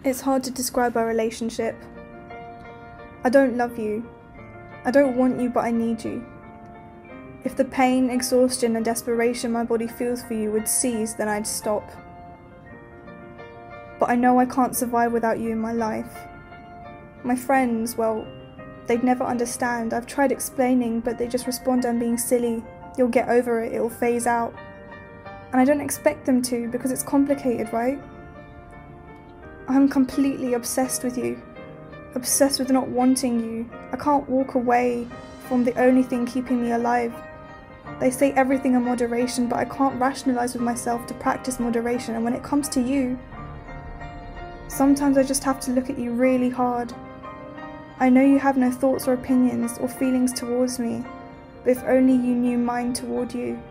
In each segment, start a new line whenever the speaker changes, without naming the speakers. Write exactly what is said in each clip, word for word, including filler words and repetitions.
It's hard to describe our relationship. I don't love you. I don't want you, but I need you. If the pain, exhaustion and desperation my body feels for you would cease, then I'd stop. But I know I can't survive without you in my life. My friends, well, they'd never understand. I've tried explaining, but they just respond, I'm being silly. You'll get over it, it'll phase out. And I don't expect them to, because it's complicated, right? I'm completely obsessed with you. Obsessed with not wanting you. I can't walk away from the only thing keeping me alive. They say everything in moderation, but I can't rationalize with myself to practice moderation, and when it comes to you, sometimes I just have to look at you really hard. I know you have no thoughts or opinions or feelings towards me, but if only you knew mine toward you.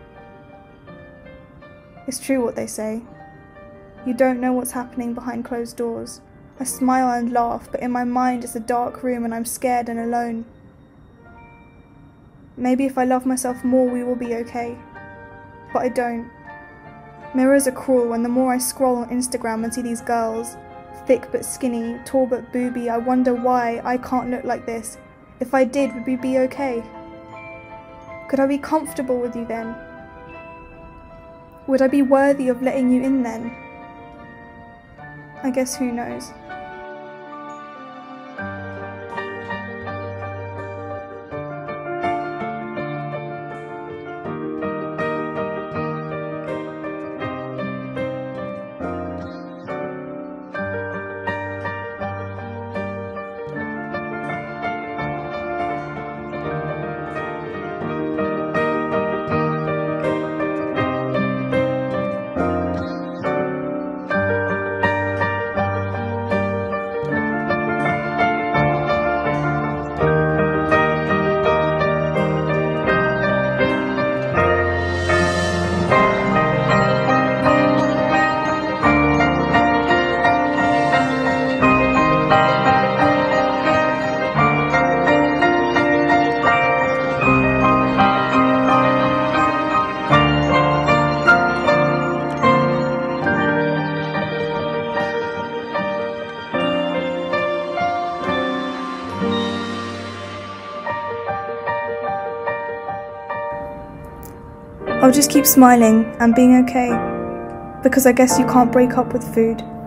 It's true what they say. You don't know what's happening behind closed doors. I smile and laugh, but in my mind it's a dark room and I'm scared and alone. Maybe if I love myself more we will be okay. But I don't. Mirrors are cruel, and the more I scroll on Instagram and see these girls, thick but skinny, tall but booby, I wonder why I can't look like this. If I did, would we be okay? Could I be comfortable with you then? Would I be worthy of letting you in then? I guess who knows. I'll just keep smiling and being okay, because I guess you can't break up with food.